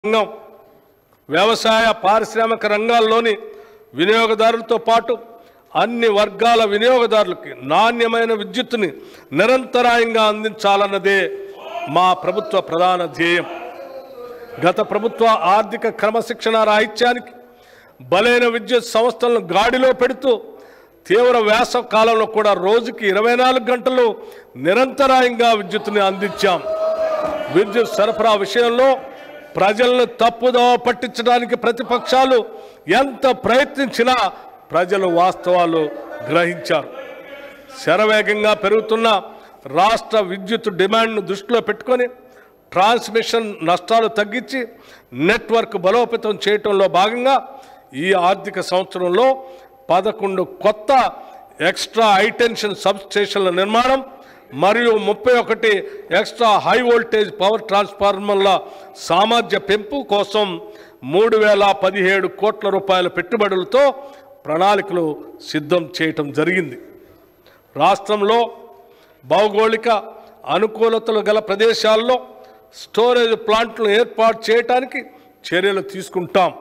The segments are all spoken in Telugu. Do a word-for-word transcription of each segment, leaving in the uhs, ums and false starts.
రంగం వ్యవసాయ పారిశ్రామిక రంగాల్లోని వినియోగదారులతో పాటు అన్ని వర్గాల వినియోగదారులకి నాణ్యమైన విద్యుత్తుని నిరంతరాయంగా అందించాలన్నదే మా ప్రభుత్వ ప్రధాన ధ్యేయం. గత ప్రభుత్వ ఆర్థిక క్రమశిక్షణ రాహిత్యానికి బలైన విద్యుత్ సంస్థలను గాడిలో పెడుతూ తీవ్ర వేసవి కాలంలో కూడా రోజుకి ఇరవై నాలుగు గంటలు నిరంతరాయంగా విద్యుత్తుని అందించాం. విద్యుత్ సరఫరా విషయంలో ప్రజలను తప్పుదోవ పట్టించడానికి ప్రతిపక్షాలు ఎంత ప్రయత్నించినా ప్రజలు వాస్తవాలు గ్రహించారు. శరవేగంగా పెరుగుతున్న రాష్ట్ర విద్యుత్ డిమాండ్ను దృష్టిలో పెట్టుకొని ట్రాన్స్మిషన్ నష్టాలు తగ్గించి నెట్వర్క్ బలోపేతం చేయడంలో భాగంగా ఈ ఆర్థిక సంవత్సరంలో పదకొండు కొత్త ఎక్స్ట్రా హైటెన్షన్ సబ్ స్టేషన్ల నిర్మాణం మరియు ముప్పై ఒకటి ఎక్స్ట్రా హై వోల్టేజ్ పవర్ ట్రాన్స్ఫార్మర్ల సామర్థ్య పెంపు కోసం మూడు వేల పదిహేడు కోట్ల రూపాయల పెట్టుబడులతో ప్రణాళికలు సిద్ధం చేయటం జరిగింది. రాష్ట్రంలో భౌగోళిక అనుకూలతలు గల ప్రదేశాల్లో స్టోరేజ్ ప్లాంట్లను ఏర్పాటు చేయడానికి చర్యలు తీసుకుంటాం.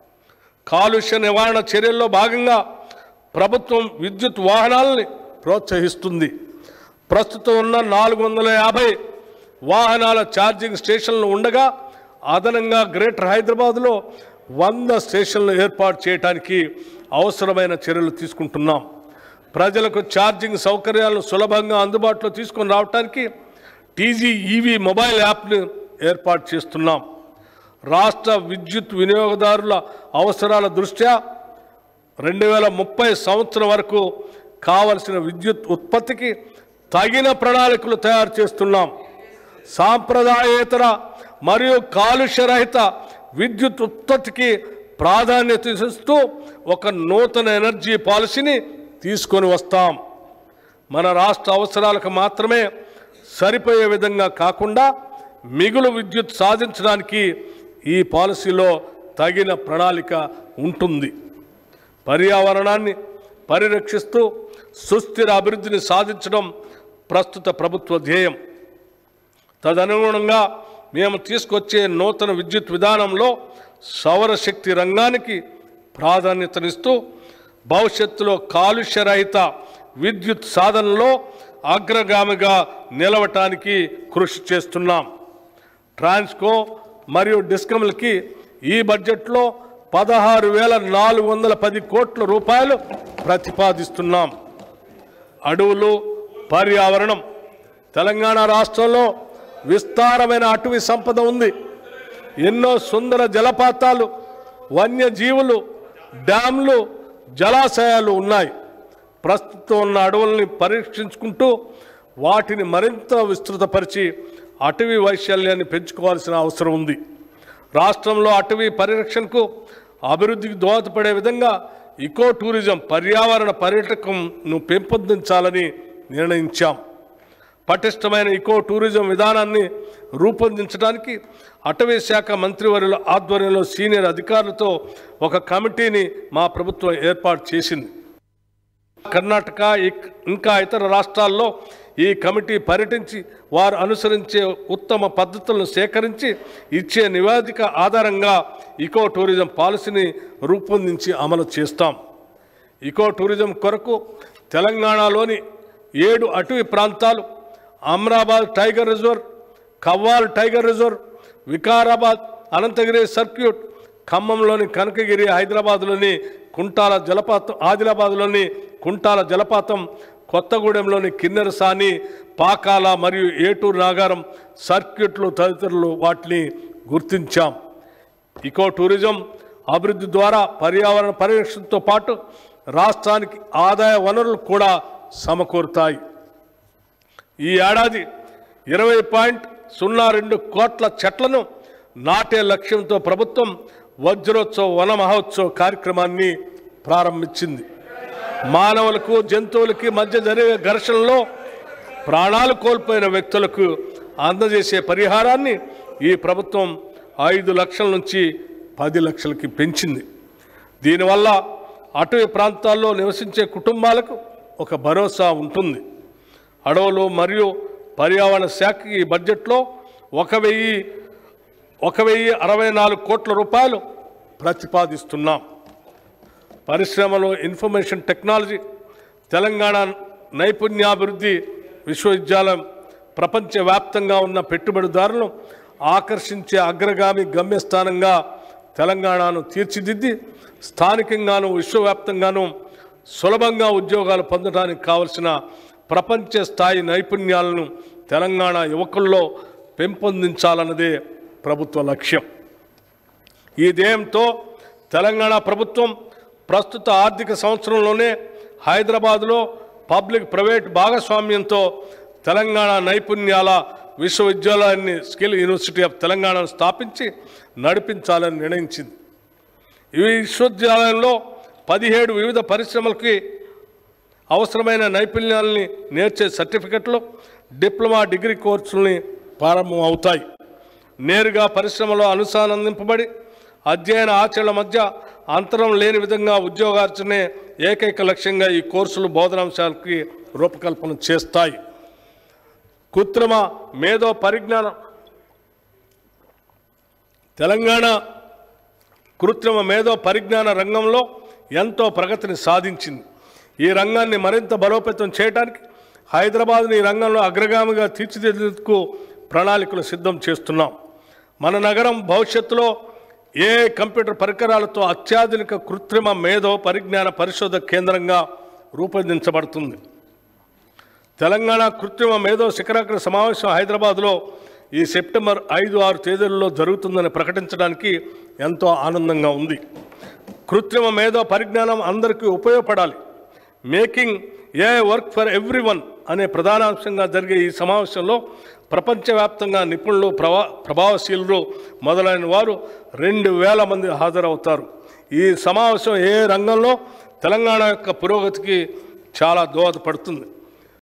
కాలుష్య నివారణ చర్యల్లో భాగంగా ప్రభుత్వం విద్యుత్ వాహనాలని ప్రోత్సహిస్తుంది. ప్రస్తుతం ఉన్న నాలుగు వందల యాభై వాహనాల ఛార్జింగ్ స్టేషన్లు ఉండగా అదనంగా గ్రేటర్ హైదరాబాద్లో వంద స్టేషన్లు ఏర్పాటు చేయడానికి అవసరమైన చర్యలు తీసుకుంటున్నాం. ప్రజలకు ఛార్జింగ్ సౌకర్యాలను సులభంగా అందుబాటులో తీసుకొని రావడానికి టీజీ ఈవీ మొబైల్ యాప్ను ఏర్పాటు చేస్తున్నాం. రాష్ట్ర విద్యుత్ వినియోగదారుల అవసరాల దృష్ట్యా రెండు వేల ముప్పై సంవత్సరం వరకు కావలసిన విద్యుత్ ఉత్పత్తికి తగిన ప్రణాళికలు తయారు చేస్తున్నాం. సాంప్రదాయేతర మరియు కాలుష్యరహిత విద్యుత్ ఉత్పత్తికి ప్రాధాన్యత ఇస్తూ ఒక నూతన ఎనర్జీ పాలసీని తీసుకొని వస్తాం. మన రాష్ట్ర అవసరాలకు మాత్రమే సరిపోయే విధంగా కాకుండా మిగులు విద్యుత్ సాధించడానికి ఈ పాలసీలో తగిన ప్రణాళిక ఉంటుంది. పర్యావరణాన్ని పరిరక్షిస్తూ సుస్థిర అభివృద్ధిని సాధించడం ప్రస్తుత ప్రభుత్వ ధ్యేయం. తదనుగుణంగా మేము తీసుకొచ్చే నూతన విద్యుత్ విధానంలో సౌరశక్తి రంగానికి ప్రాధాన్యతనిస్తూ భవిష్యత్తులో కాలుష్యరహిత విద్యుత్ సాధనలో అగ్రగామిగా నిలవటానికి కృషి చేస్తున్నాం. ట్రాన్స్కో మరియు డిస్కమ్లకి ఈ బడ్జెట్లో పదహారు వేల నాలుగు వందల పది కోట్ల రూపాయలు ప్రతిపాదిస్తున్నాం. అడవులు పర్యావరణం తెలంగాణ రాష్ట్రంలో విస్తారమైన అటవీ సంపద ఉంది. ఎన్నో సుందర జలపాతాలు, వన్యజీవులు, డ్యామ్లు, జలాశయాలు ఉన్నాయి. ప్రస్తుతం ఉన్న అడవుల్ని పరీక్షించుకుంటూ వాటిని మరింత విస్తృతపరిచి అటవీ వైశాల్యాన్ని పెంచుకోవాల్సిన అవసరం ఉంది. రాష్ట్రంలో అటవీ పరిరక్షణకు అభివృద్ధికి దోహదపడే విధంగా ఇకో టూరిజం పర్యావరణ పర్యాటకంను పెంపొందించాలని నిర్ణయించాం. పటిష్టమైన ఇకో టూరిజం విధానాన్ని రూపొందించడానికి అటవీ శాఖ మంత్రివర్యుల ఆధ్వర్యంలో సీనియర్ అధికారులతో ఒక కమిటీని మా ప్రభుత్వం ఏర్పాటు చేసింది. కర్ణాటక ఇంకా ఇతర రాష్ట్రాల్లో ఈ కమిటీ పర్యటించి వారు అనుసరించే ఉత్తమ పద్ధతులను సేకరించి ఇచ్చే నివేదిక ఆధారంగా ఇకో టూరిజం పాలసీని రూపొందించి అమలు చేస్తాం. ఇకో టూరిజం కొరకు తెలంగాణలోని ఏడు అటవీ ప్రాంతాలు Amrabad tiger reserve, Kawal tiger reserve, Vikarabad Ananthagiri circuit, ఖమ్మంలోని కనకగిరి, హైదరాబాద్లోని కుంటాల జలపాతం, ఆదిలాబాద్లోని కుంటాల జలపాతం, కొత్తగూడెంలోని కిన్నెరసాని, పాకాల మరియు ఏటూరు నాగారం సర్క్యూట్లు తదితరులు వాటిని గుర్తించాం. ఇకో టూరిజం అభివృద్ధి ద్వారా పర్యావరణ పరిరక్షణతో పాటు రాష్ట్రానికి ఆదాయ వనరులు కూడా సమకూరుతాయి. ఈ ఏడాది ఇరవై పాయింట్ సున్నా రెండు కోట్ల చెట్లను నాటే లక్ష్యంతో ప్రభుత్వం వజ్రోత్సవ వన మహోత్సవ కార్యక్రమాన్ని ప్రారంభించింది. మానవులకు జంతువులకి మధ్య జరిగే ఘర్షణలో ప్రాణాలు కోల్పోయిన వ్యక్తులకు అందజేసే పరిహారాన్ని ఈ ప్రభుత్వం ఐదు లక్షల నుంచి పది లక్షలకి పెంచింది. దీనివల్ల అటవీ ప్రాంతాల్లో నివసించే కుటుంబాలకు ఒక భరోసా ఉంటుంది. అడవులు మరియు పర్యావరణ శాఖ ఈ బడ్జెట్లో ఒక వెయ్యి ఒక వెయ్యి అరవై నాలుగు కోట్ల రూపాయలు ప్రతిపాదిస్తున్నాం. పరిశ్రమలో ఇన్ఫర్మేషన్ టెక్నాలజీ, తెలంగాణ నైపుణ్యాభివృద్ధి విశ్వవిద్యాలయం ప్రపంచవ్యాప్తంగా ఉన్న పెట్టుబడిదారులను ఆకర్షించే అగ్రగామి గమ్యస్థానంగా తెలంగాణను తీర్చిదిద్ది స్థానికంగాను విశ్వవ్యాప్తంగాను సులభంగా ఉద్యోగాలు పొందడానికి కావలసిన ప్రపంచ స్థాయి నైపుణ్యాలను తెలంగాణ యువకుల్లో పెంపొందించాలన్నదే ప్రభుత్వ లక్ష్యం. ఈ ధ్యేయంతో తెలంగాణ ప్రభుత్వం ప్రస్తుత ఆర్థిక సంవత్సరంలోనే హైదరాబాద్లో పబ్లిక్ ప్రైవేట్ భాగస్వామ్యంతో తెలంగాణ నైపుణ్యాల విశ్వవిద్యాలయాన్ని స్కిల్ యూనివర్సిటీ ఆఫ్ తెలంగాణను స్థాపించి నడిపించాలని నిర్ణయించింది. ఈ విశ్వవిద్యాలయంలో పదిహేడు వివిధ పరిశ్రమలకి అవసరమైన నైపుణ్యాలని నేర్చే సర్టిఫికెట్లు, డిప్లొమా, డిగ్రీ కోర్సుల్ని ప్రారంభం అవుతాయి. నేరుగా పరిశ్రమలో అనుసంధానింపబడి అధ్యయన ఆచరణ మధ్య అంతరం లేని విధంగా ఉద్యోగార్జనే ఏకైక లక్ష్యంగా ఈ కోర్సులు బోధనాంశాలకి రూపకల్పన చేస్తాయి. కృత్రిమ మేధో పరిజ్ఞానం తెలంగాణ కృత్రిమ మేధో పరిజ్ఞాన రంగంలో ఎంతో ప్రగతిని సాధించింది. ఈ రంగాన్ని మరింత బలోపేతం చేయడానికి హైదరాబాద్ని ఈ రంగంలో అగ్రగామిగా తీర్చిదిద్దేందుకు ప్రణాళికలు సిద్ధం చేస్తున్నాం. మన నగరం భవిష్యత్తులో ఏ కంప్యూటర్ పరికరాలతో అత్యాధునిక కృత్రిమ మేధో పరిజ్ఞాన పరిశోధక కేంద్రంగా రూపొందించబడుతుంది. తెలంగాణ కృత్రిమ మేధో శిఖరాగ్ర సమావేశం హైదరాబాద్లో ఈ సెప్టెంబర్ ఐదు ఆరు తేదీలలో జరుగుతుందని ప్రకటించడానికి ఎంతో ఆనందంగా ఉంది. కృత్రిమ మేధో పరిజ్ఞానం అందరికీ ఉపయోగపడాలి. Making a work for everyone అనే ప్రధానాంశంగా జరిగే ఈ సమావేశంలో ప్రపంచవ్యాప్తంగా నిపుణులు, ప్రభా ప్రభావశీలులు మొదలైన వారు రెండు వేల మంది హాజరవుతారు. ఈ సమావేశం ఏ రంగంలో తెలంగాణ యొక్క పురోగతికి చాలా దోహదపడుతుంది.